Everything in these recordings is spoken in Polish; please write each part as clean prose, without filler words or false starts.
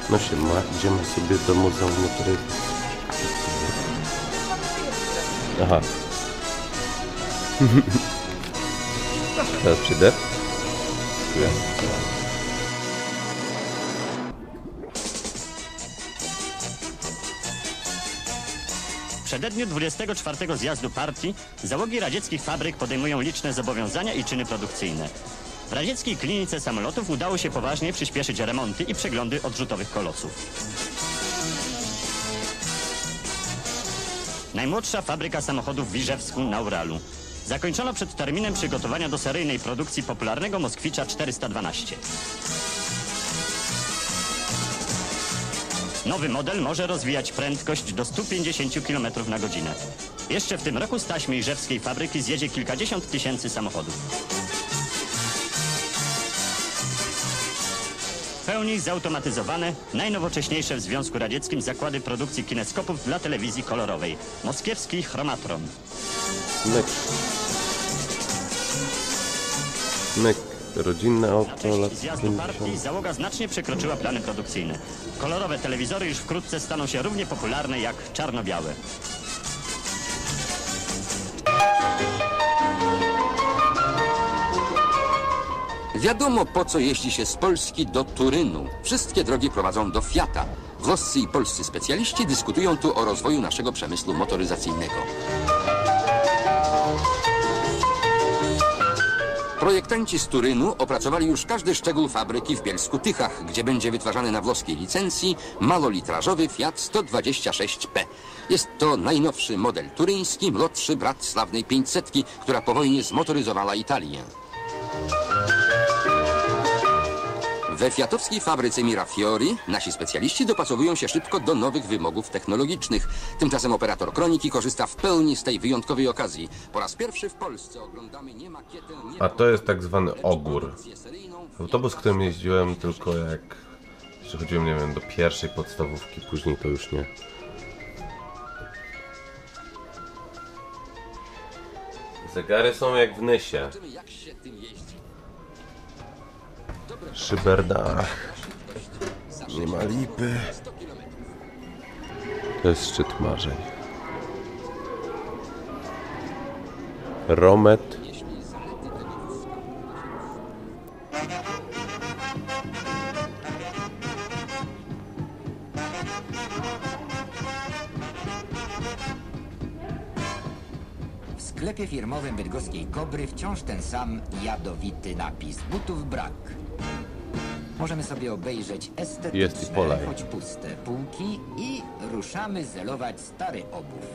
No siema, idziemy sobie do Muzeum Motoryzacji. Aha. Teraz przyjdę. Dziękuję. W przededniu 24 zjazdu partii załogi radzieckich fabryk podejmują liczne zobowiązania i czyny produkcyjne. W radzieckiej klinice samolotów udało się poważnie przyspieszyć remonty i przeglądy odrzutowych kolosów. Najmłodsza fabryka samochodów w Iżewsku na Uralu. Zakończono przed terminem przygotowania do seryjnej produkcji popularnego Moskwicza 412. Nowy model może rozwijać prędkość do 150 km na godzinę. Jeszcze w tym roku z taśmy iżewskiej fabryki zjedzie kilkadziesiąt tysięcy samochodów. W pełni zautomatyzowane, najnowocześniejsze w Związku Radzieckim zakłady produkcji kineskopów dla telewizji kolorowej. Moskiewski Chromatron. Myk. Myk. Rodzinne Na auto cześć lat zjazdu partii 50. załoga znacznie przekroczyła plany produkcyjne. Kolorowe telewizory już wkrótce staną się równie popularne jak czarno-białe. Wiadomo, po co jeździ się z Polski do Turynu. Wszystkie drogi prowadzą do Fiata. Włoscy i polscy specjaliści dyskutują tu o rozwoju naszego przemysłu motoryzacyjnego. Projektanci z Turynu opracowali już każdy szczegół fabryki w Bielsku-Tychach, gdzie będzie wytwarzany na włoskiej licencji malolitrażowy Fiat 126P. Jest to najnowszy model turyński, młodszy brat sławnej 500, która po wojnie zmotoryzowała Italię. We fiatowskiej fabryce Mirafiori nasi specjaliści dopasowują się szybko do nowych wymogów technologicznych. Tymczasem operator Kroniki korzysta w pełni z tej wyjątkowej okazji. Po raz pierwszy w Polsce oglądamy nie makietę, nie... A to jest tak zwany ogór. Autobus, którym jeździłem tylko jak... Jeszcze chodziłem, nie wiem, do pierwszej podstawówki, później to już nie. Zegary są jak w Nysie. Szyberdach. Nie ma lipy. To jest szczyt marzeń. Romet. W sklepie firmowym bydgoskiej Kobry wciąż ten sam jadowity napis. Butów brak. Możemy sobie obejrzeć Jest i estetyczne, polej. choć puste półki i ruszamy zelować stary obóz.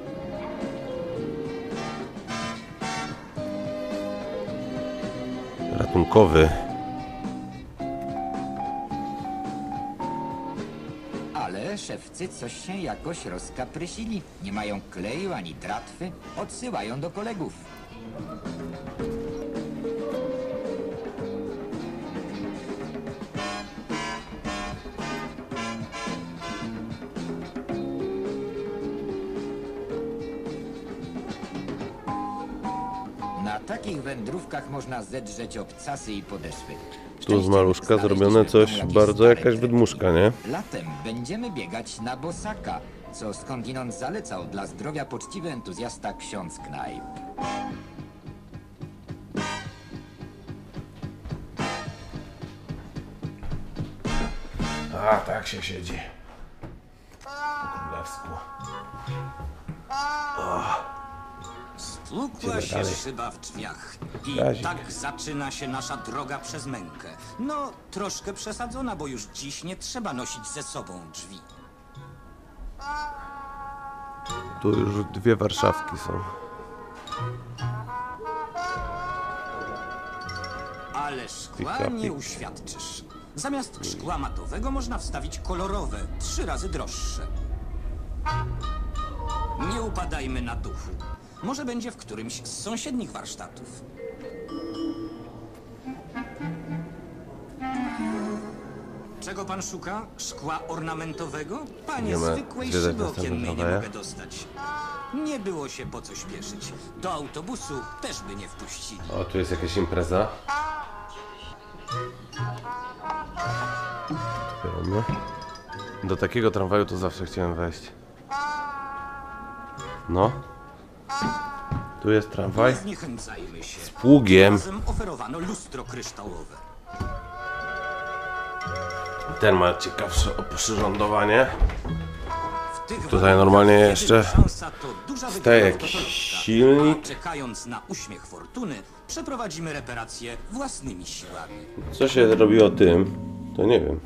Ratunkowy. Ale szewcy coś się jakoś rozkaprysili. Nie mają kleju ani tratwy. Odsyłają do kolegów. Na takich wędrówkach można zedrzeć obcasy i podeszwy. Tu z maluszka zrobione coś bardzo jakaś wydmuszka, nie? Latem będziemy biegać na bosaka, co skądinąd zalecał dla zdrowia poczciwy entuzjasta ksiądz Knajp. A, tak się siedzi. Po królewsku. Stłukła się dalej. szyba w drzwiach. I Razik. tak zaczyna się nasza droga przez mękę. No, troszkę przesadzona, bo już dziś nie trzeba nosić ze sobą drzwi. Tu już dwie Warszawki są. Ale szkła Pika, nie pik. uświadczysz. Zamiast szkła matowego można wstawić kolorowe, 3 razy droższe. Nie upadajmy na duchu. Może będzie w którymś z sąsiednich warsztatów. Czego pan szuka? Szkła ornamentowego? Panie, Nie ma zwykłej dwie szyby zestawy okiennej nie nowe. mogę dostać. Nie było się po co śpieszyć. Do autobusu też by nie wpuścili. O, tu jest jakaś impreza. Otwieramy. Do takiego tramwaju to zawsze chciałem wejść. No. Tu jest tramwaj. Nie zniechęcajmy się. Z pługiem. Razem oferowano lustro kryształowe. Ten ma ciekawsze oprzyrządowanie. W tych Tutaj warunkach normalnie jedyna jeszcze szansa to duża staje wygrana w jakiś totolotka. silnik. A czekając na uśmiech fortuny, przeprowadzimy reparacje własnymi siłami. Co się robiło tym, to nie wiem.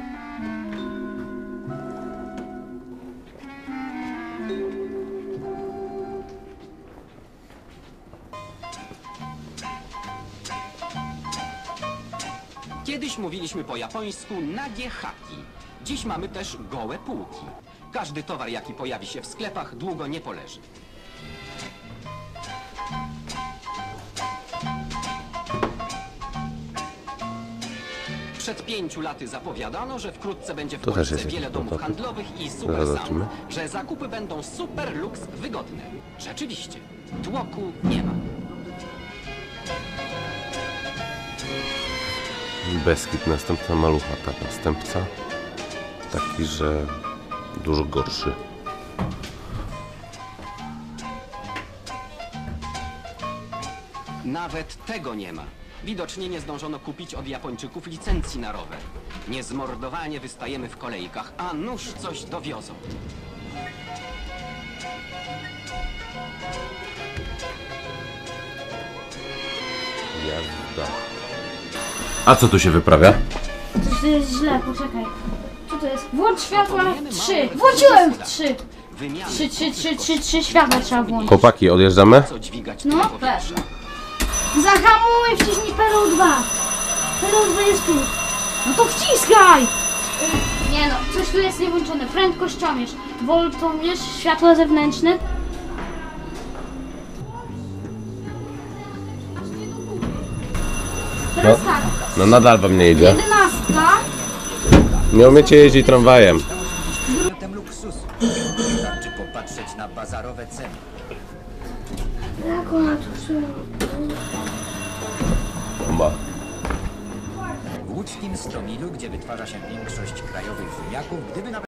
Kiedyś mówiliśmy po japońsku nagie haki. Dziś mamy też gołe półki. Każdy towar, jaki pojawi się w sklepach, długo nie poleży. Przed 5 laty zapowiadano, że wkrótce będzie w To też Polsce jest wiele jakiś domów prototyp. handlowych i Zaraz super zobaczymy. sound, że zakupy będą super lux wygodne. Rzeczywiście, tłoku nie ma. Beskid, następna malucha, tak, następca. Taki, że dużo gorszy. Nawet tego nie ma. Widocznie nie zdążono kupić od Japończyków licencji na rower. Niezmordowanie wystajemy w kolejkach, a nuż coś dowiozą. Jazda. A co tu się wyprawia? Coś tu jest źle, poczekaj. Co to jest? Włącz światła 3. Włączyłem 3. Wymiany 3 światła trzeba włączyć. Chłopaki, odjeżdżamy? co dźwigać No, tyle weź. powietrza. Zahamuj, wciśnij pedał 2. Pedał 2 jest tu. No to wciskaj! Nie no, coś tu jest niewłączone. Prędkościomierz, woltomierz, światła zewnętrzne. Teraz tak, No nadal wam nie idzie. 11. Nie umiecie jeździć tramwajem. Przedmiotem luksusu. Wystarczy popatrzeć na bazarowe ceny. Jak ona tu się... Bomba. W łódzkim Stomilu, gdzie wytwarza się większość krajowych ziemniaków, gdyby nawet